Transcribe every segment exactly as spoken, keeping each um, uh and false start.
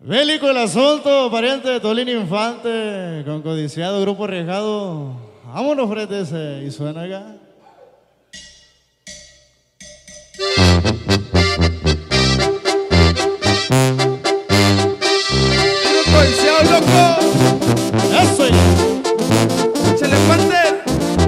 Bélico el asunto, pariente de Tolín Infante, con codiciado grupo arriesgado. Vámonos, frente ese, y suena acá. Grupo codiciado, loco. Eso ya. Échale, Panther.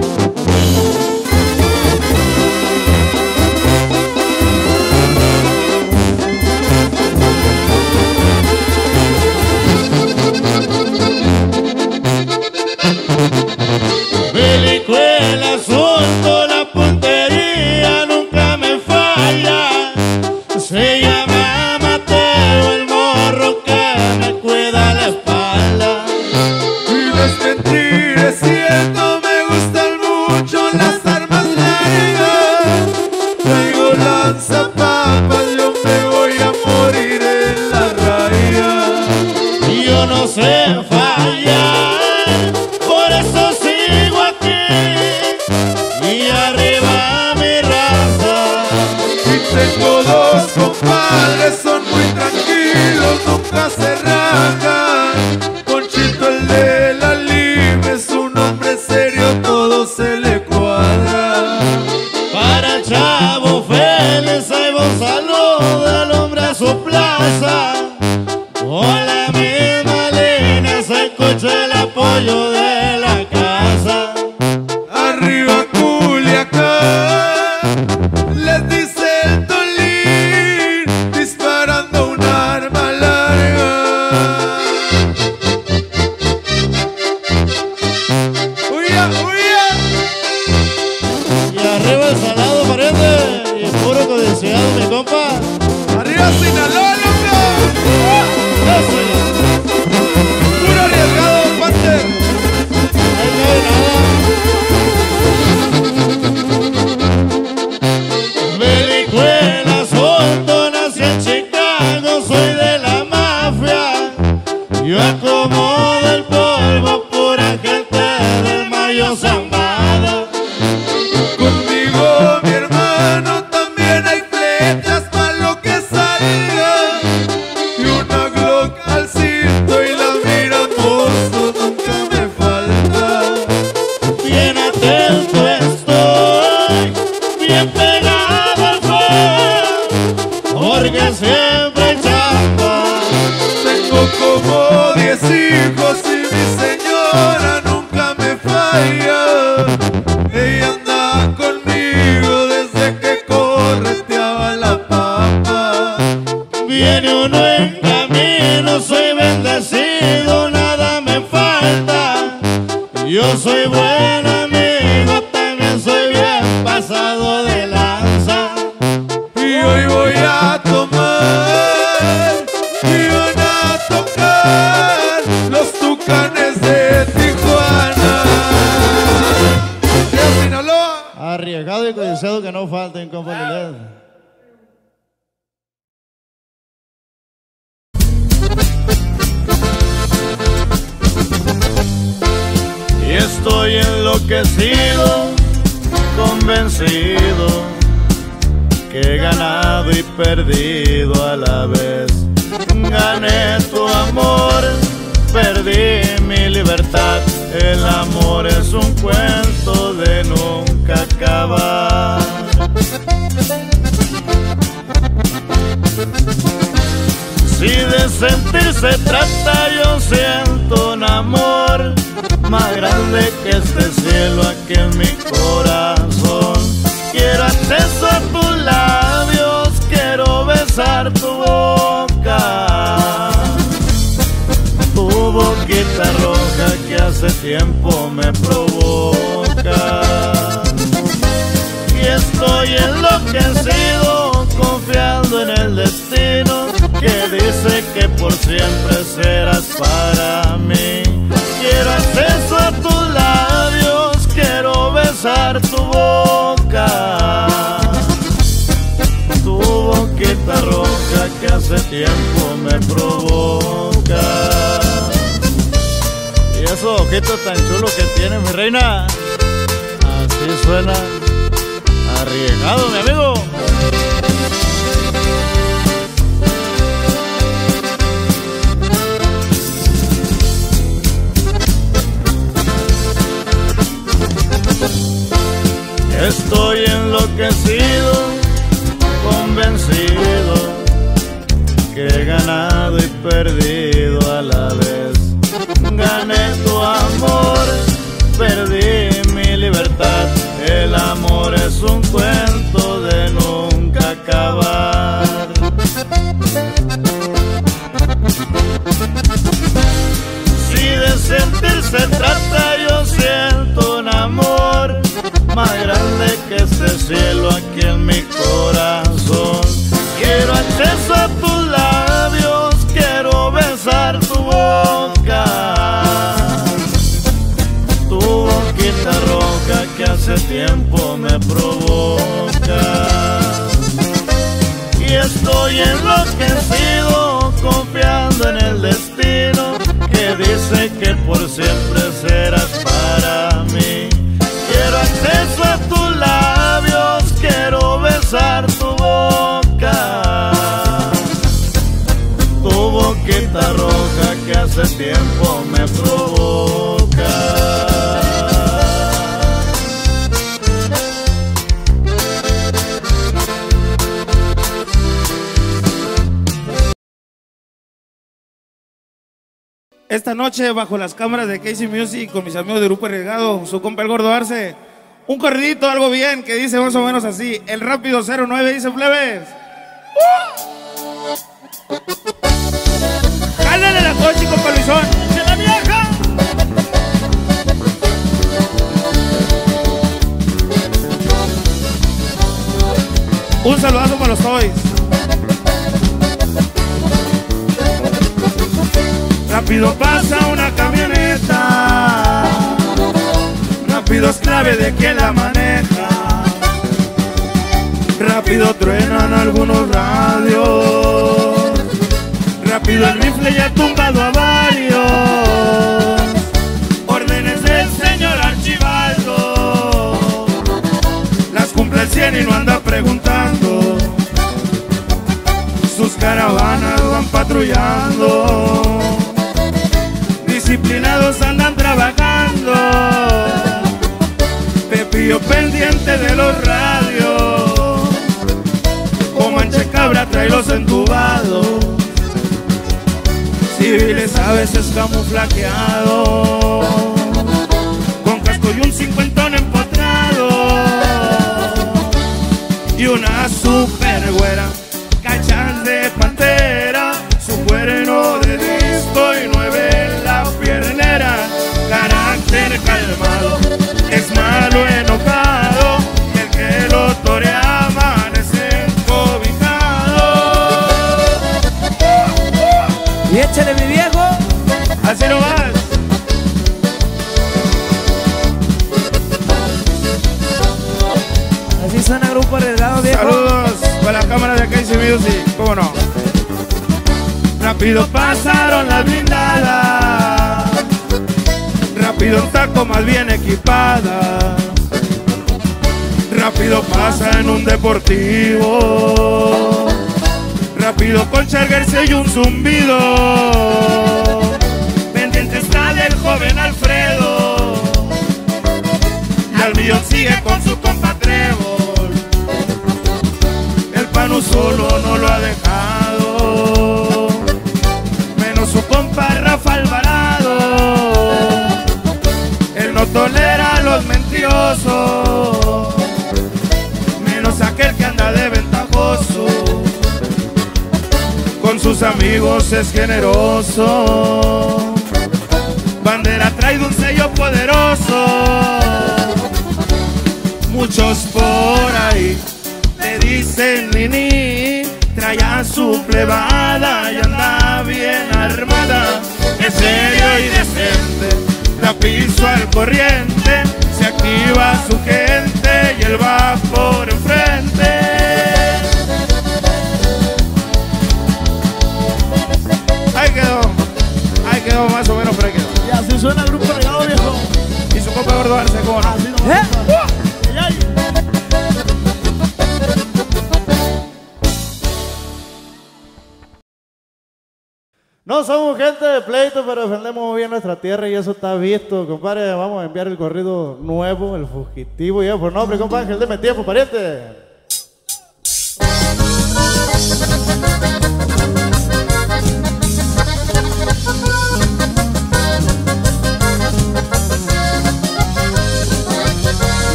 Bélico el asunto, la puntería nunca me falla. Se llama Mateo, el morro que me cuida la espalda. Y no es mentira, es cierto, me gustan mucho las armas largas. Traigo lanzapapas, yo me voy a morir en la raya. Y yo no sé fallar, por eso sigo aquí. Y arriba mi raza. Y tengo dos compadres, son muy tranquilos, nunca se rajan. Ponchito el de la Lime es un hombre serio, todo se le cuadra. Para el Chavo Félix, ahí va un saludo al hombre a su plaza. Con la misma línea se escucha el apoyo de la casa. Arriba Culiacán, les dice el Tolín, disparando un arma larga. ¡Huya, huya! Y arriba el salado, pariente, y puro codiciado, mi compa. ¡Arriba Sinaloa, loco! Eso ya. ¡Puro arriesgado, Panther! Ahí no hay nada. Bélico el asunto, nací en Chicago, soy de la mafia. Yo acomodo el polvo, pura gente del Mayo Zambada. Conmigo, mi hermano, también hay flechas para lo que salga. Y una Glock al cinto y la mira mozo, nunca me falta. Bien atento estoy, bien pegado al fuego, porque siempre hay chamba. Tengo como diez hijos y mi señora nunca me falla. Ella anda conmigo desde que correteaba la papa. Viene uno en camino, soy bendecido, nada me falta. Yo soy buen amigo, también soy bien pasado de lanza. Y hoy voy a tomar y van a tocar los Tucanes de Tijuana. ¡Ya Sinaloa! Arriesgado y codiciado que no falten, compa Lilet. Y estoy enloquecido, convencido, que he ganado y perdido a la vez. Gané tu amor, perdí mi libertad. El amor es un cuento de nunca acabar. Si de sentir se trata, yo siento un amor más grande que este cielo aquí en mi corazón. Quiero acceso a tus labios, quiero besar tu boca, tu boquita roja que hace tiempo me provoca. Y estoy enloquecido, confiando en el destino que dice que por siempre serás para mí. Quiero acceso a tus labios, quiero besar tu boca, tu boquita roja que hace tiempo me provoca. Y esos ojitos tan chulos que tiene mi reina, así suena. Arriesgado, mi amigo. que he ganado y perdido a la vez. Gané tu amor, perdí mi libertad. El amor es un cuento de nunca acabar. Si de sentir se trata, yo siento un amor más grande que este cielo aquí en mi corazón. Quiero acceso a tus labios, quiero besar tu boca, tu boquita roja que hace tiempo me provoca. Y estoy enloquecido confiando en el destino que dice que por siempre serás para mí. Quiero acceso a tus labios, quiero besar tu boca, tu boquita roja que hace tiempo me provoca. Esta noche bajo las cámaras de K C Music con mis amigos de Grupo Arriesgado, su compa el Gordo Arce, un corridito, algo bien, que dice más o menos así: el rápido cero nueve dice plebes. ¡Uh! ¡Jálale la coche, compa Luisón! ¡Se la vieja! Un saludazo para los Toys. Rápido pasa una camioneta, rápido es clave de quien la maneja, rápido truenan algunos radios, rápido el rifle ya ha tumbado a varios, órdenes del señor Archibaldo, las cumple el cien y no anda preguntando, sus caravanas van patrullando, disciplinados andan trabajando, Pepillo pendiente de los radios, Comanche Cabra trae los entubados, civiles a veces camuflajeados, con casco y un cincuentón empotrado, y una super güera, cachas de pantera, su cuerno de disco y nueve en la piernera, carácter calmado, es malo enojado, y el que lo torea amanece encobijado. Y échale, mi viejo. Así nomás. Así suena Grupo Arriesgado, viejo. Saludos para la cámara de K C Music, cómo no. Rápido pasaron las blindadas, rápido un taco más bien equipada, rápido pasa en un deportivo, rápido con charguerse y un zumbido, pendiente está del joven Alfredo, y al millón sigue con su compa Trébol, el Panu solo no lo ha dejado, su compa Rafa Alvarado, él no tolera a los mentirosos, menos aquel que anda de ventajoso, con sus amigos es generoso, bandera trae un sello poderoso, muchos por ahí le dicen Nini, trae a su plebada y anda bien armada, es serio y decente, da piso al corriente, se activa su gente y él va por enfrente. Ahí quedó, ahí quedó más o menos, pero ahí quedó. Y así suena el Grupo Arriesgado, viejo. Y su compa Gordo Arce, ¿cómo no? Así nomás. ¿Eh? ¡Uh! ¡Ay, ay! No somos gente de pleito, pero defendemos muy bien nuestra tierra y eso está visto, compadre. Vamos a enviar el corrido nuevo, el fugitivo, y por nombre, compadre, Ángel, deme tiempo, pariente.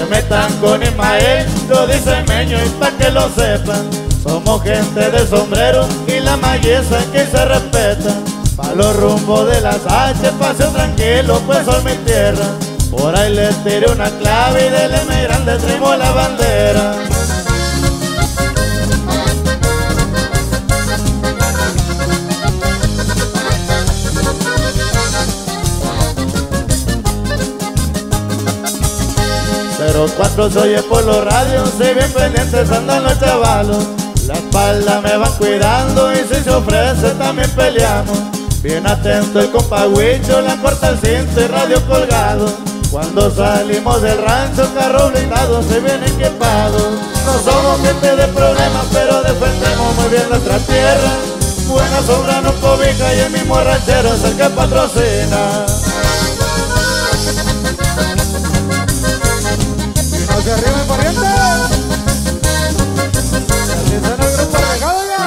metan con Ismael, yo diseño y pa' que lo sepan. Somos gente de sombrero y la belleza que se respeta. Pa' los rumbos de las H, paseo tranquilo, pues son mi tierra. Por ahí les tiré una clave y del M grande traemos la bandera. cero cuatro se oye por los radios, si bien pendientes andan los chavalos. La espalda me van cuidando y si se ofrece también peleamos. Bien atento el compa Huicho, la corta el cinto y radio colgado. Cuando salimos del rancho, carro blindado se viene equipado. No somos gente de problemas, pero defendemos muy bien nuestra tierra. Buena sombra nos cobija y el mismo ranchero es el que patrocina. ¡Hacia arriba el pariente! Así está el grupo regado ya.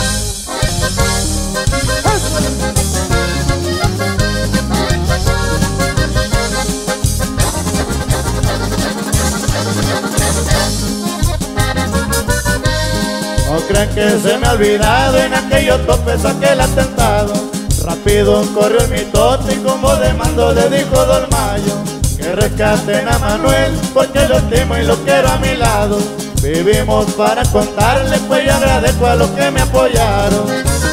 No crean que se me ha olvidado, en aquellos topes aquel atentado. Rápido corrió el mitote y con voz de mando le dijo Don Mayo que rescaten a Manuel porque lo estimo y lo quiero a mi lado. Vivimos para contarles, pues yo agradezco a los que me apoyaron.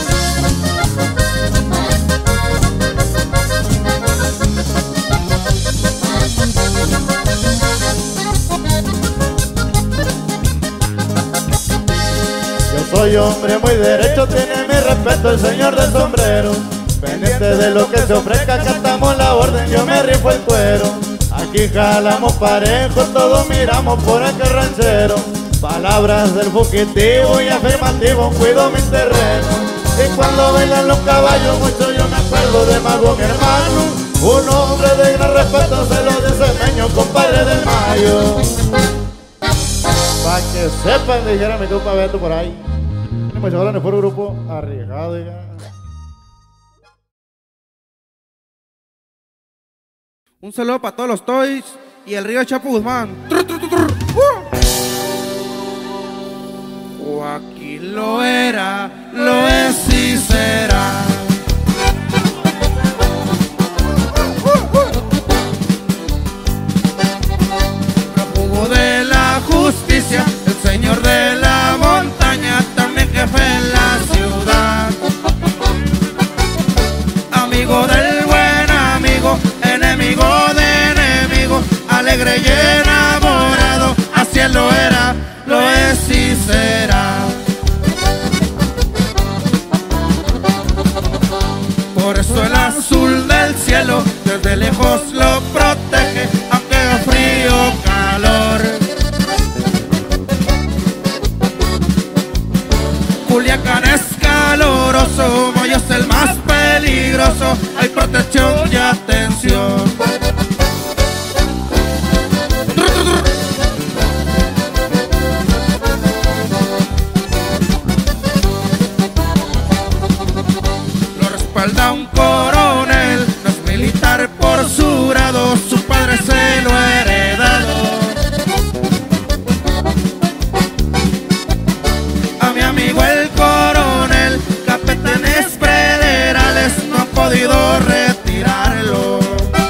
Yo soy hombre muy derecho, tiene mi respeto el señor del sombrero. Pendiente de lo que se ofrezca, cantamos la orden, yo me rifo el cuero. Aquí jalamos parejo, todos miramos por aquel ranchero. Palabras del fugitivo y afirmativo, cuido mi terreno. Y cuando bailan los caballos, mucho yo me acuerdo de Mago, mi hermano. Un hombre de gran respeto, se lo desempeño, compadre del Mayo. Pa' que sepan, dijera mi compa Beto por ahí. Y me llevaron por un grupo arriesgado, ya. Un saludo para todos los toys y el río Chapo Guzmán. O aquí lo era, lo es y será. Prófugo de la justicia, el señor de la montaña, también jefe en la ciudad. Amigo del buen amigo, enemigo de enemigos, alegre y enamorado, así él lo era, lo es y será. Por eso el azul del cielo desde lejos lo protege, aunque haga frío o calor. Culiacán es caloroso, Moyo es el más peligroso, hay protección y atención. Lo respalda un coronel, no es militar por su grado, su padre se lo ha heredado. A mi amigo el coronel, capitanes federales no han podido retirarlo.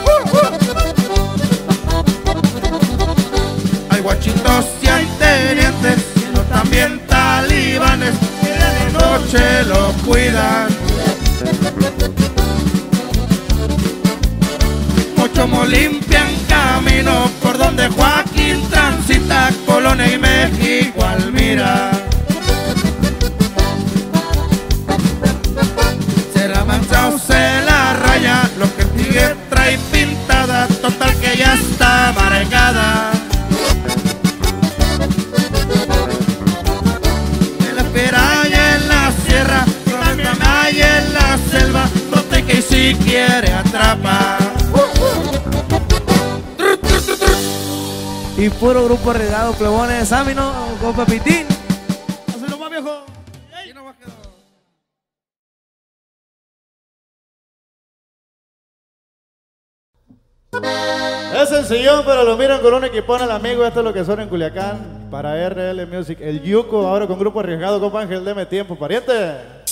Hay guachitos y hay tenientes, sino también talibanes que de noche lo cuidan. Mochomo limpian camino por donde Joaquín transita, Colonia y México Almira. Será manchado, se la raya, lo que sigue trae pintada, total que ya está marcada. En la espera y en la sierra, también hay en la selva, no te que si quiere atrapa. Y puro grupo regado, plebones, Samino, compa Pitín. Hazlo más viejo. Ahí no va a quedar. Es sencillón, pero lo miran con un equipón al amigo. Esto es lo que suena en Culiacán para R L Music. El Yuko, ahora con Grupo Arriesgado, compa Ángel, deme tiempo, pariente.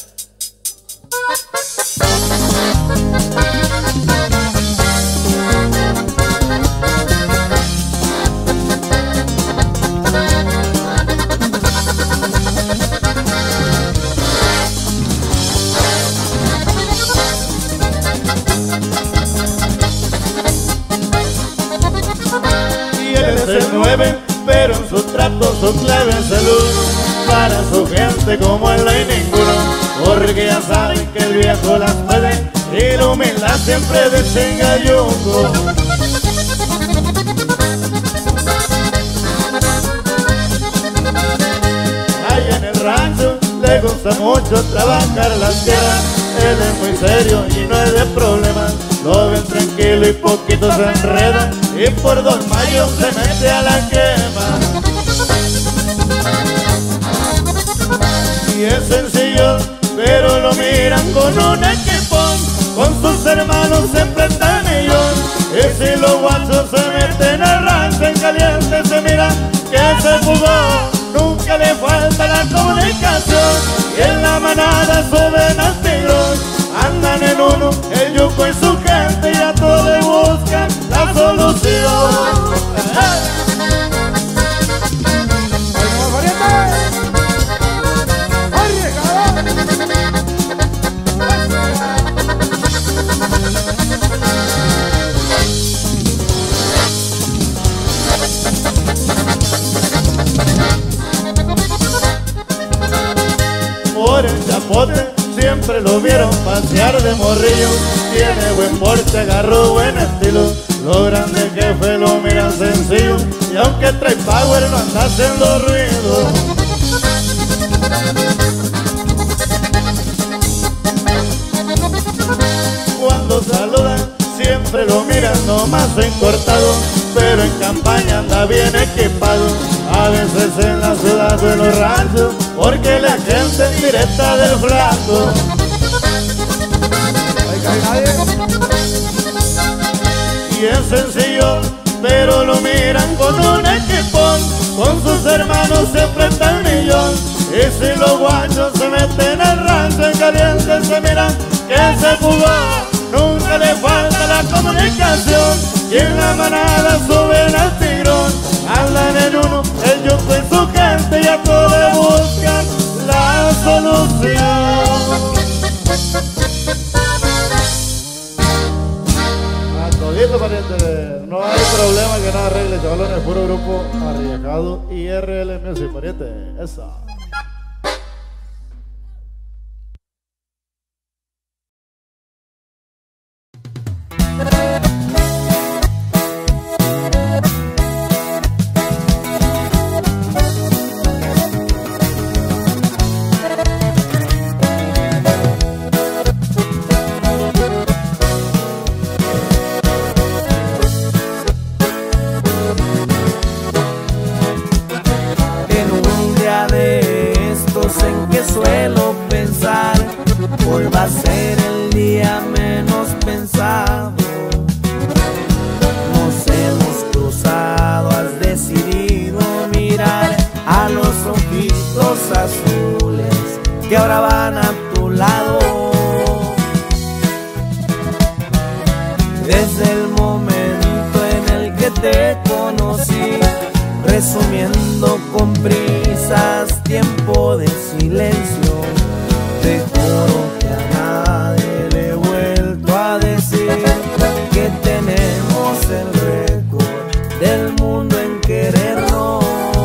El nueve, pero en su trato su clave en salud. Para su gente como él no hay ninguno, porque ya saben que el viejo las puede y la humildad siempre detenga Yuko. Allá en el rancho le gusta mucho trabajar las tierras. Él es muy serio y no es de problemas. Lo ven tranquilo y poquito se enreda, y por dos mayos se mete a la quema. Y es sencillo, pero lo miran con un equipón. Con sus hermanos siempre están ellos. Y si los guachos se meten al rancho en caliente, se mira que se fugó. Nunca le falta la comunicación. Y en la manada suben al tigrón. Andan en uno, el Yuko y su gente, y a todos le buscan la solución. Por el chapote siempre lo vieron pasear de morrillo. Tiene buen porte, agarró buen estilo. Los grandes jefes lo miran sencillo, y aunque trae power no anda haciendo ruido. Cuando saludan siempre lo miran nomás encortado, pero en campaña anda bien equipado. A veces en la ciudad o en los ranchos, porque la gente directa del flaco. Y es sencillo, pero lo miran con un equipón. Con sus hermanos siempre está el millón. Y si los guachos se meten al rancho en caliente, se miran que se fugó. Nunca le falta la comunicación. Y en la manada suben al tigrón. Andan en uno, el Yuko y su gente, y a todos le buscan la solución. A todito, pariente, no hay problema que no arregle, chavalones. Puro Grupo Arriesgado y R L Music, pariente. Esa. Hoy va a ser el día menos pensado. Nos hemos cruzado, has decidido mirar a los ojitos azules que ahora van a tu lado. Desde el momento en el que te conocí, resumiendo con prisas, tiempo de silencio. Te juro que a nadie le he vuelto a decir que tenemos el récord del mundo en querernos.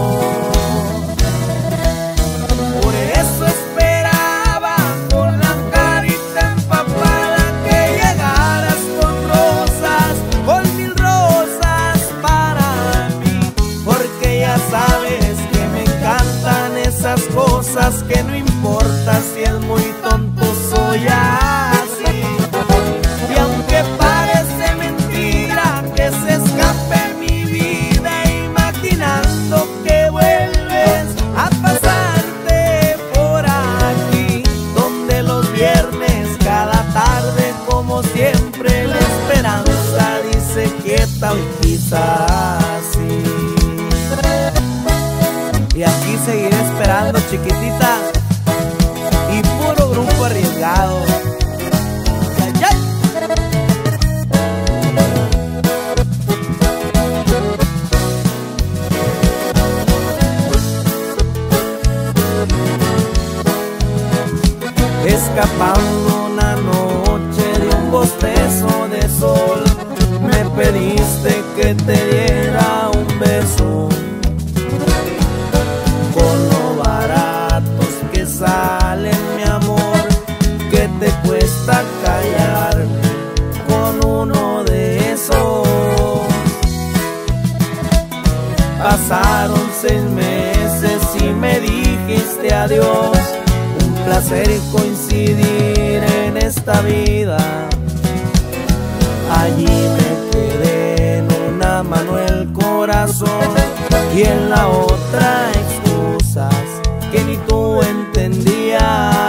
Por eso esperaba con la carita empapada que llegaras con rosas, con mil rosas para mí. Porque ya sabes que me encantan esas cosas que no importan. así. Y aquí seguiré esperando, chiquitita, y puro grupo arriesgado. ¡Ay, ay! Escapando una noche de un bostezo de sol, me pediste que te diera un beso. Con lo baratos que salen, mi amor, que te cuesta callarme con uno de esos. Pasaron seis meses y me dijiste adiós. Placer coincidir en esta vida. Allí me quedé, en una mano el corazón y en la otra excusas que ni tú entendías.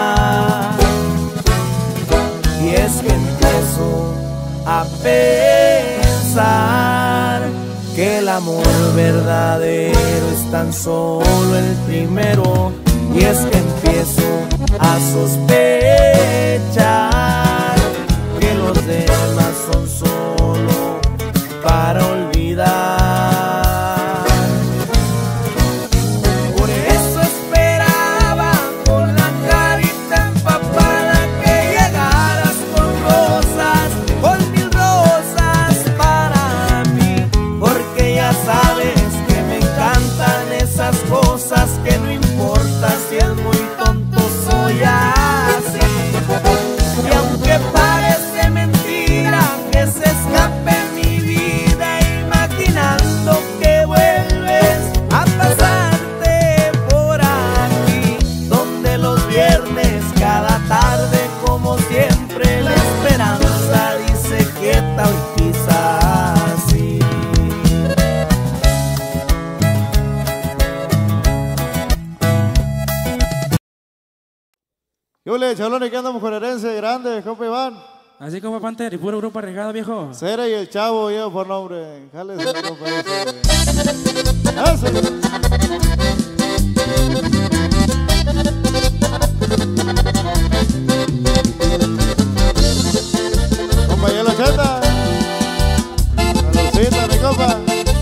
Y es que empiezo a pensar que el amor verdadero es tan solo el primero. Y es que empiezo a sospechar que los demás son solo para olvidar. Por eso esperaba con la carita empapada que llegaras con rosas, con mil rosas para mí. Porque ya sabes que me encantan esas cosas que no importa si es muy tonto, soy así. Y aunque parece mentira que se escape mi vida, imaginando que vuelves a pasarte por aquí, donde los viernes cada tarde, como siempre, la esperanza dice quieta y quizás sí. Yo le chalones que andamos con herencia grande, compa Iván. Así como Panther y puro grupo arriesgado, viejo. Cera y el Chavo, yo por nombre. Jálese, compa. Eso. Compa, y el ochenta. Saludcita, mi compa.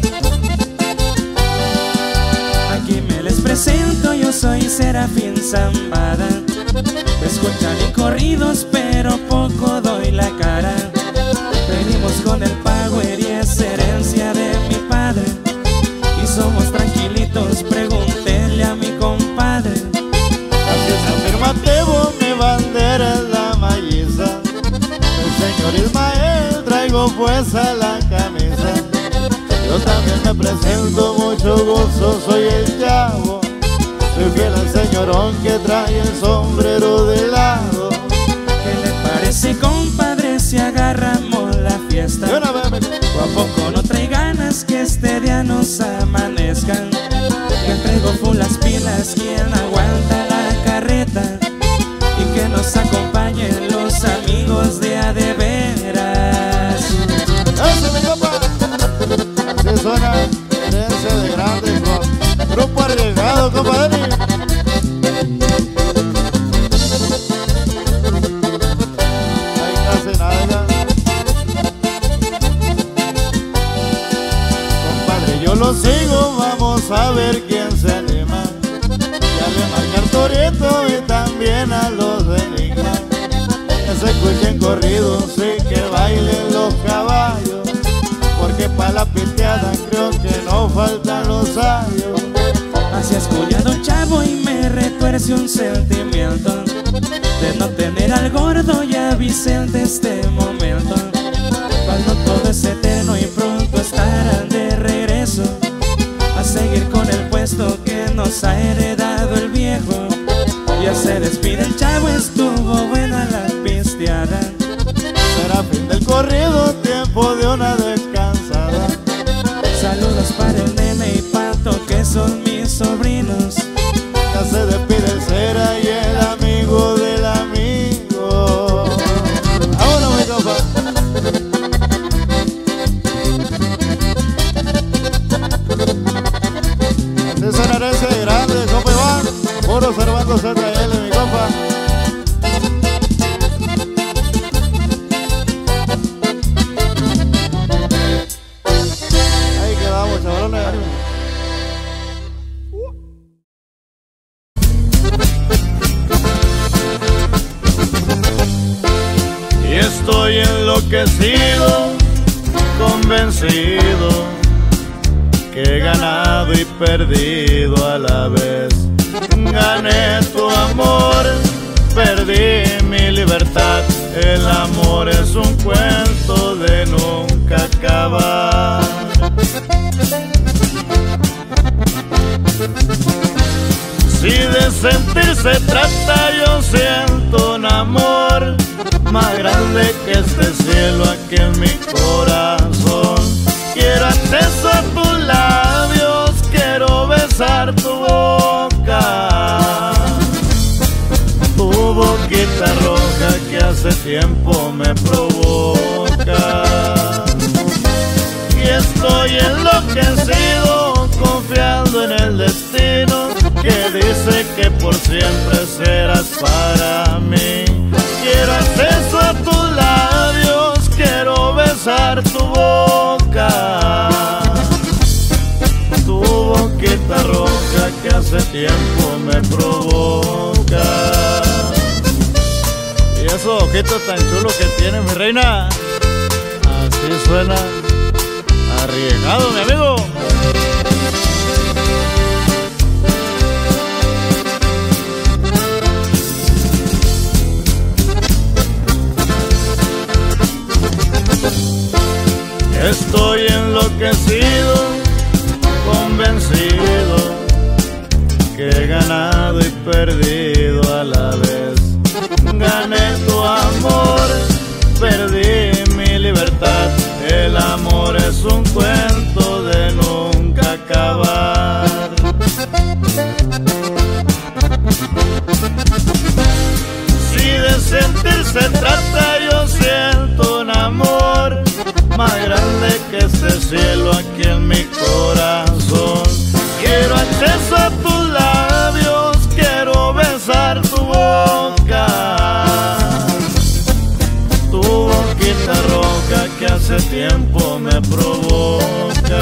Aquí me les presento, yo soy Serafín Zambada. Escuchan y corridos, pero poco doy la cara. Venimos con el power y es herencia de mi padre. Y somos tranquilitos, pregúntenle a mi compadre. Así es afirmativo, mi bandera es la malliza. El señor Ismael traigo puesta la camisa. Yo también me presento, mucho gusto, soy el Chavo. Soy fiel al señorón que trae el sombrero de lado. ¿Qué le parece, compadre, si agarramos la fiesta? Y una vez me... ¿O a poco no trae ganas que este día nos amanezcan? Que traigo full las pilas, quien aguanta la carreta. Y que nos acompañen los amigos de a de veras. ¡Ese mi compa! Así suena herencia de grandes con grupo arriesgado, compadre. Ahí casi nada. Compadre, yo lo sigo, vamos a ver quién se anima. Ya le marca al Torito y también a los de Enigma. Que se escuchen corridos y que bailen los caballos. Porque para la piteada creo que no faltan los sabios. Así es, culiado Chavo, y me retuerce un sentimiento de no tener al gordo y a Vicente este momento. Cuando todo es eterno y pronto estarán de regreso a seguir con el puesto que nos ha heredado el viejo. Ya se despide el Chavo, estuvo buena la pisteada. Será fin del corrido, tiempo de una descansada. Saludos para el nene y Pato, que son mis sobrinos. Ya se despide el Cera y el amigo del amigo. Ahora mi compa. que sigo convencido que he ganado y perdido a la vez. Gané tu amor, perdí mi libertad. El amor es un cuento de nunca acabar. Si de sentir se trata, yo siento un amor más grande que este cielo aquí en mi corazón. Quiero acceso a tus labios, quiero besar tu boca, tu boquita roja que hace tiempo me provoca. Y estoy enloquecido, confiando en el destino que dice que por siempre serás para mí. Quiero acceso a tus labios, quiero besar tu boca, tu boquita roja que hace tiempo me provoca. Y esos ojitos tan chulos que tiene mi reina, así suena arriesgado, mi amigo. Estoy enloquecido, convencido que he ganado y perdido a la vez. Gané tu amor, perdí mi libertad. El amor es un cuento de nunca acabar. Si de sentir se trata, yo siento un amor más grande que este cielo aquí en mi corazón. Quiero acceso a tus labios, quiero besar tu boca, tu boquita roja que hace tiempo me provoca.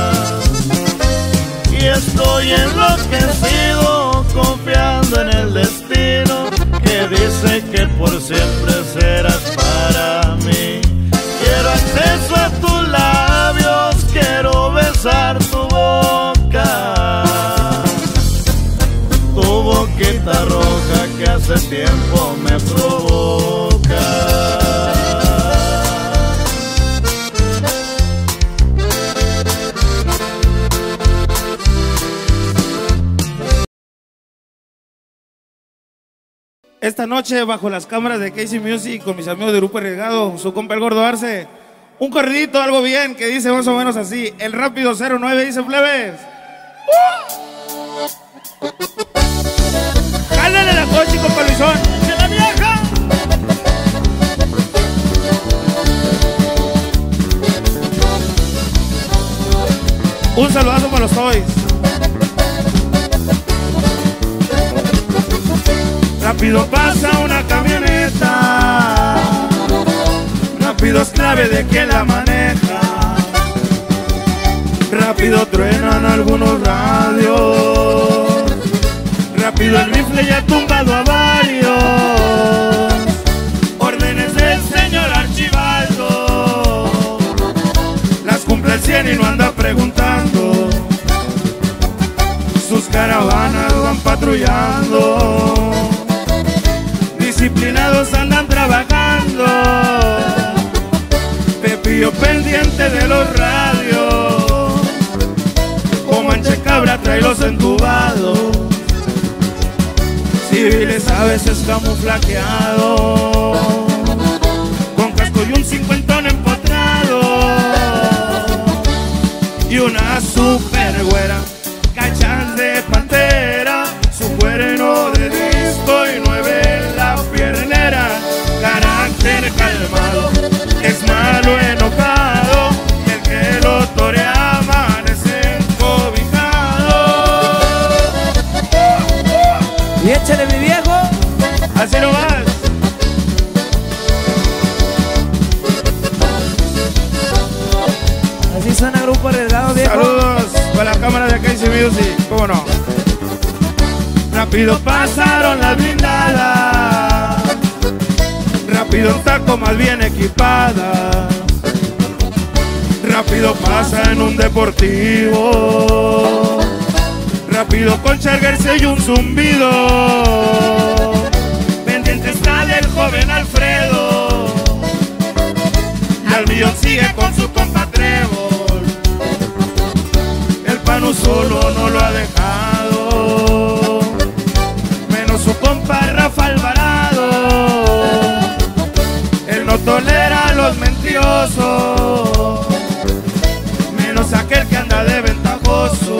Y estoy enloquecido, confiando en el destino que dice que por siempre serás para mí. Quiero acceso a tus labios, quiero besar tu boca, tu boquita roja que hace tiempo me provoca. Esta noche, bajo las cámaras de K C Music, con mis amigos de Grupo Arriesgado, su compa el Gordo Arce, un corridito, algo bien, que dice más o menos así: el rápido cero nueve, dice plebes. ¡Uh! ¡Jálale la coche, compa Luisón! ¡Que la vieja! Un saludazo para los Toys. Rápido pasa una camioneta, rápido es clave de quien la maneja, rápido truenan algunos radios, rápido el rifle ya ha tumbado a varios, órdenes del señor Archibaldo, las cumple el cien y no anda preguntando, sus caravanas van patrullando, disciplinados andan trabajando, Pepillo pendiente de los radios, Comanche Cabra trae los entubados, civiles a veces camuflajeados, con casco y un cincuentón empotrado, y una super güera, cachas de pantera, su cuerno de disco y nueve en la piernera, carácter calmado, es malo enojado, y el que lo torea amanece encobijado. Y échale, mi viejo. Así nomás. Así suena Grupo Arriesgado, viejo. Saludos para la cámara de K C Music, cómo no. Rápido pasaron las blindadas, rápido en taco más bien equipada, rápido pasa en un deportivo, rápido con charguerse y un zumbido, pendiente está del joven Alfredo, y al millón sigue con su compa Trébol, el Panu solo no lo ha dejado, menos su compa Rafa Alvarado, él no tolera a los mentirosos, menos aquel que anda de ventajoso,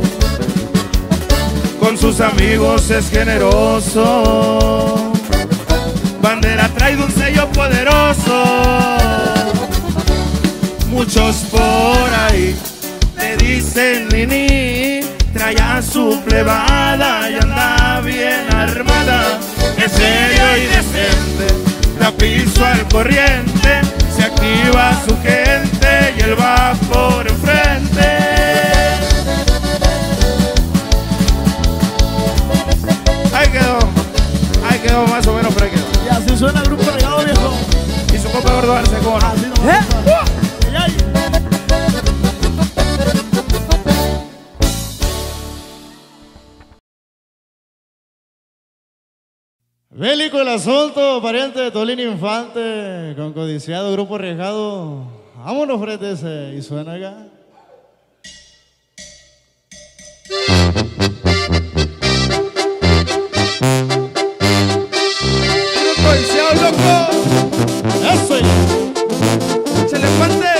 con sus amigos es generoso, bandera trae un sello poderoso, muchos por ahí le dicen Nini, trae a su plebada y anda bien armada, es serio y decente, da piso al corriente, se activa su gente y él va por enfrente. Ahí quedó, ahí quedó más o menos, pero ahí quedó. Y así suena el grupo regado, viejo. Y su copa gordo darse con. Así no ¿Eh? Bélico el asunto, pariente de Tolín Infante, con codiciado grupo arriesgado. Vámonos frente a ese, y suena acá. ¡Codiciado, loco! Eso ya. ¡Échale, Panther!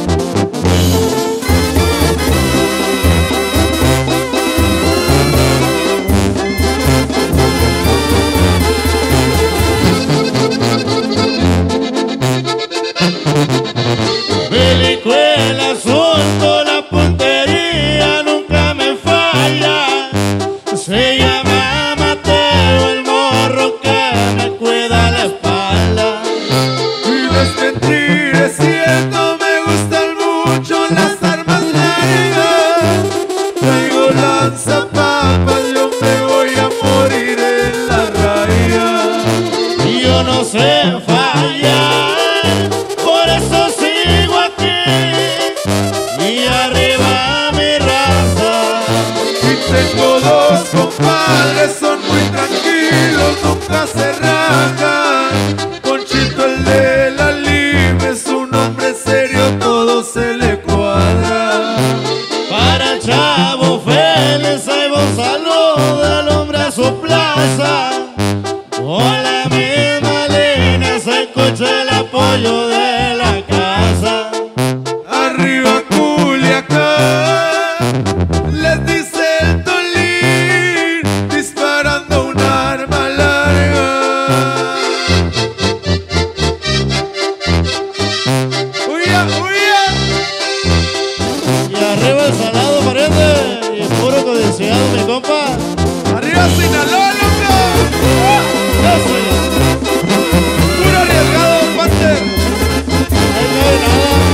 Bélico el asunto, la puntería nunca me falla. Se llama Mateo, el morro que me cuida la espalda. Y no es mentir, es cierto, me gustan mucho las armas largas. Traigo lanzapapas, yo me voy a morir en la raya. Y yo no sé fallar, por eso sigo aquí. Y arriba mi raza. Y tengo dos compadres, son muy tranquilos, nunca se rajan. Ponchito el de la Lime es un hombre serio, todo se le cuadra. Para el Chavo Félix, ahí va un saludo del hombre a su plaza. Con la misma línea se escucha el apoyo de la casa. Arriba Culiacán, les dice el Tolín, disparando un arma larga. ¡Huya, huya! Y arriba el salado, pariente, y puro codiciado, mi compa. ¡Arriba Sinaloa, loco! Eso ya. ¡Puro arriesgado, Panther! Ahí no hay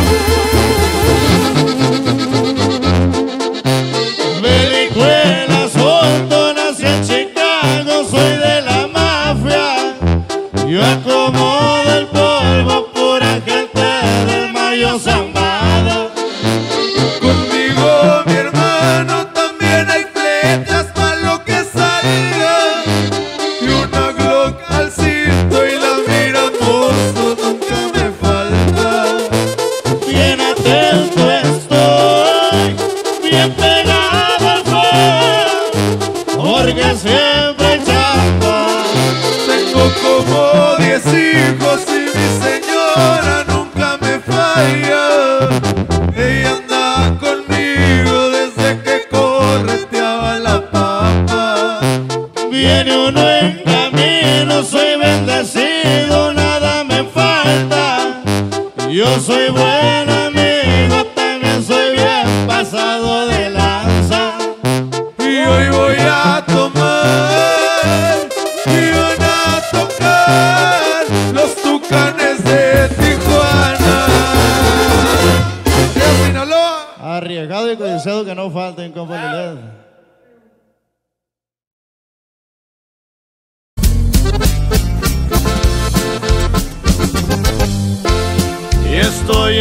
nada. Bélico el asunto, nací en Chicago, soy de la mafia. Yo acomodo el polvo, pura gente del Mayo Zambada. Conmigo, mi hermano, también hay flechas pa' lo que salga. Y una Glock al cinto y la mira mozo, nunca me falta. Bien atento estoy, bien pegado al fuego, porque siempre hay chamba. Tengo como diez hijos y mi señora nunca me falla. Ella anda conmigo desde que correteaba la papa. Viene uno en camino, soy bendecido, nada me falta. Yo soy buen amigo, también soy bien pasado de lanza. Y hoy voy a tomar y van a tocar los Tucanes de Tijuana. ¡De Sinaloa! Arriesgado y codiciado que no falten, compa Lilet.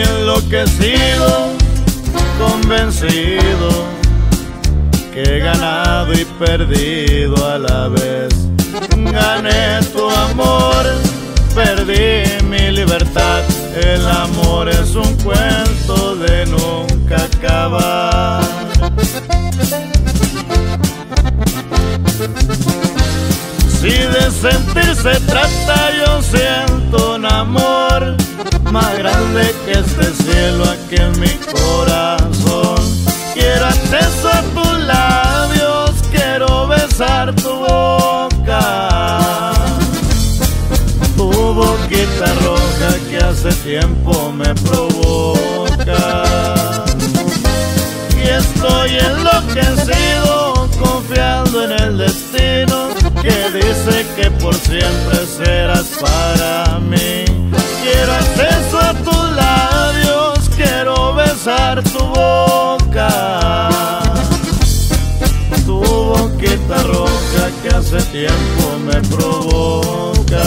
enloquecido, convencido, que he ganado y perdido a la vez. Gané tu amor, perdí mi libertad. El amor es un cuento de nunca acabar. Si de sentir se trata, yo siento un amor más grande que este cielo aquí en mi corazón. Quiero acceso a tus labios, quiero besar tu boca, tu boquita roja que hace tiempo me provoca. Y estoy enloquecido, confiando en el destino que dice que por siempre serás para mí. Quiero acceso a tus labios, quiero besar tu boca, tu boquita roja que hace tiempo me provoca.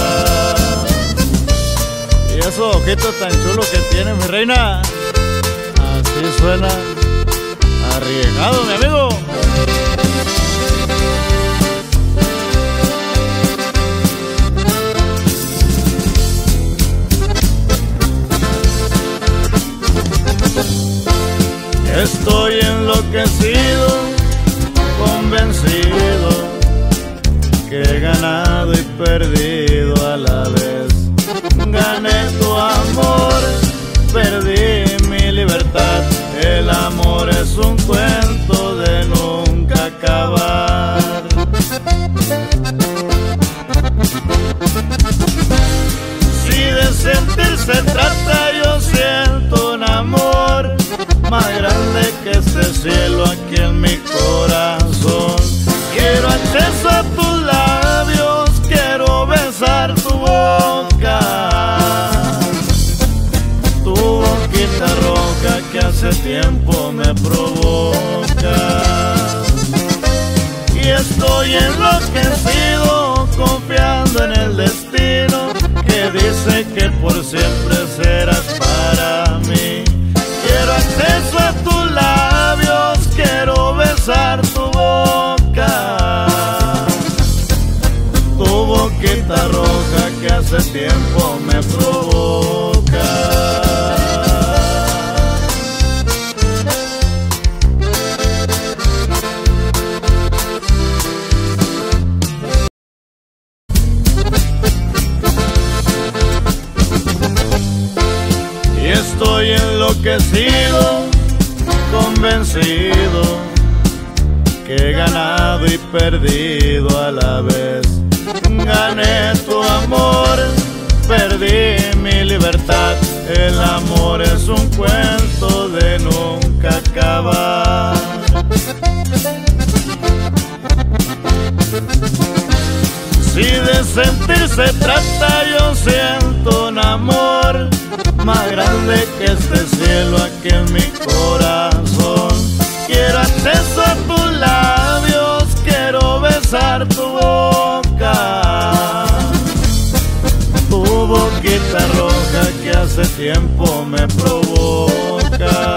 Y esos ojitos tan chulos que tiene mi reina, así suena arriesgado, mi amigo. Estoy enloquecido, convencido, que he ganado y perdido a la vez. Gané tu amor, perdí mi libertad. El amor es un cuento de nunca acabar. Si de sentir se trata, yo siento un amor más grande que este cielo aquí en mi corazón. Quiero acceso a tus labios, quiero besar tu boca, tu boquita roja que hace tiempo me provoca. Y estoy enloquecido, confiando en el destino que dice que por siempre serás para mí. Quiero acceso a tus labios, quiero besar tu boca, tu boquita roja que hace tiempo me provoca. Y estoy enloquecido, convencido, que he ganado y perdido a la vez. Gané tu amor, perdí mi libertad. El amor es un cuento de nunca acabar. Si de sentir se trata, yo siento un amor más grande que este cielo aquí en mi corazón. Quiero acceso a tus labios, quiero besar tu boca, tu boquita roja que hace tiempo me provoca.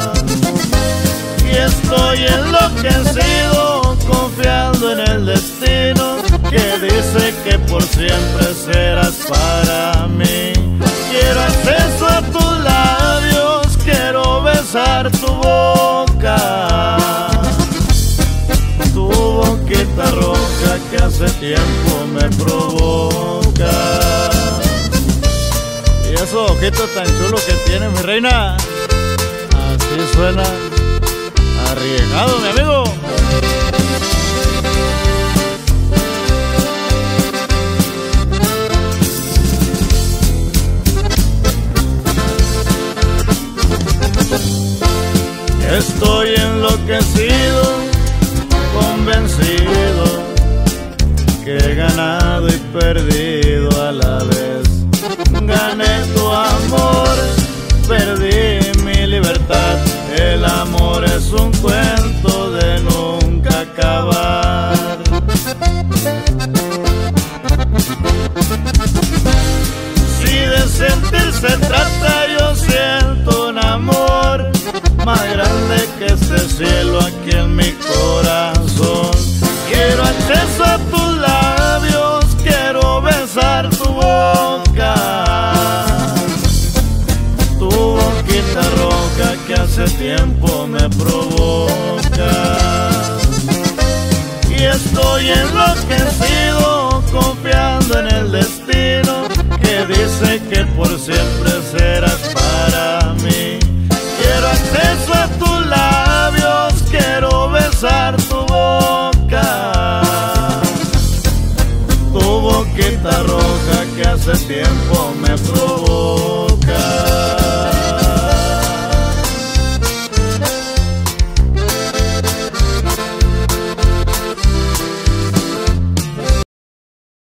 Y estoy enloquecido, confiando en el destino que dice que por siempre serás para mí. Quiero acceso a tus labios, quiero besar tu boca, tu boquita roja que hace tiempo me provoca. Y esos ojitos tan chulos que tiene mi reina, así suena arriesgado, mi amigo. Estoy enloquecido, convencido, que he ganado y perdido a la vez. Gané tu amor, perdí mi libertad. El amor es un cuento de nunca acabar. Si de sentir se trata, yo siento tiempo me provoca. Y estoy enloquecido confiando en el destino que dice que por siempre serás para mí. Quiero acceso a tus labios, quiero besar tu boca, tu boquita roja que hace tiempo me provoca.